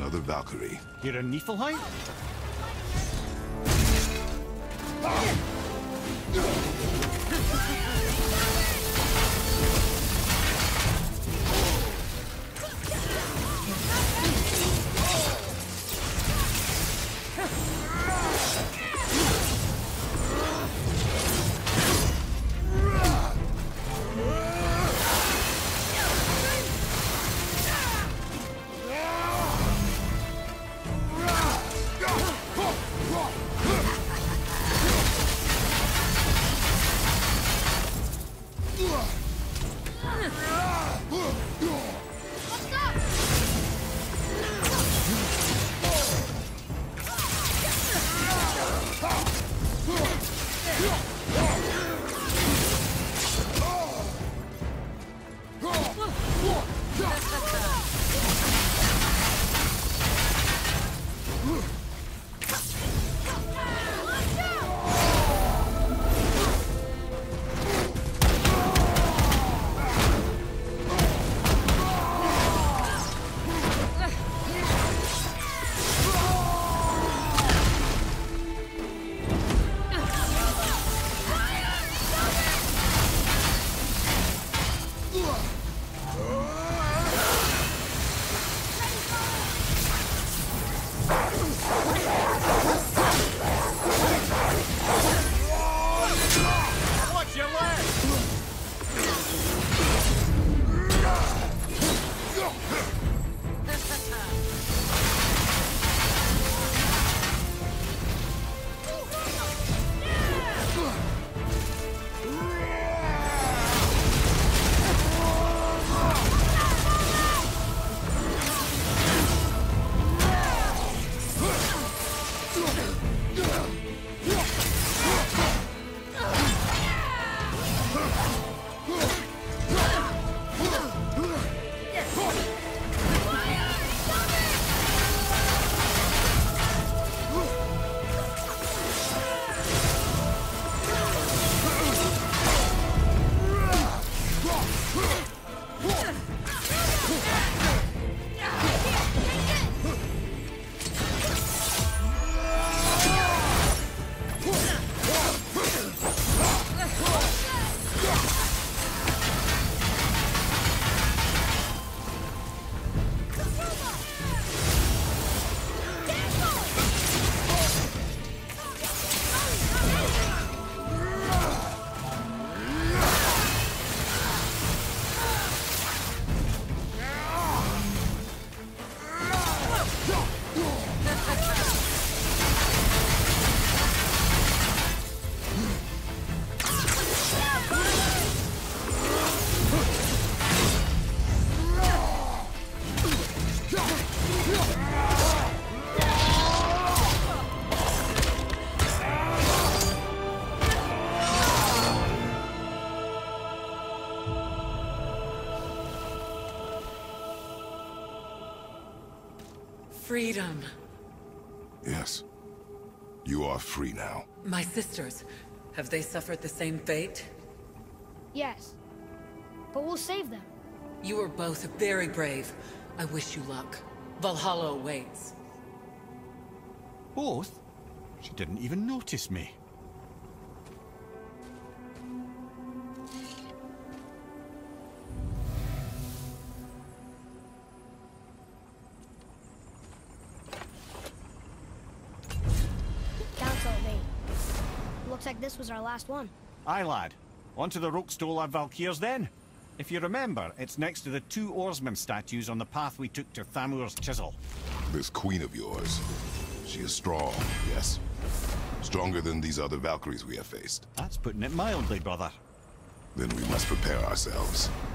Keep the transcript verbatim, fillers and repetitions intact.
another Valkyrie. You're a Niflheim? Freedom. Yes. You are free now. My sisters, have they suffered the same fate? Yes. But we'll save them. You are both very brave. I wish you luck. Valhalla awaits. Both? She didn't even notice me. Council of Eight. Looks like this was our last one. Aye, lad. On to the Rokstol Valkyrs then. If you remember, it's next to the two oarsman statues on the path we took to Thamur's chisel. This queen of yours, she is strong, yes? Stronger than these other Valkyries we have faced. That's putting it mildly, brother. Then we must prepare ourselves.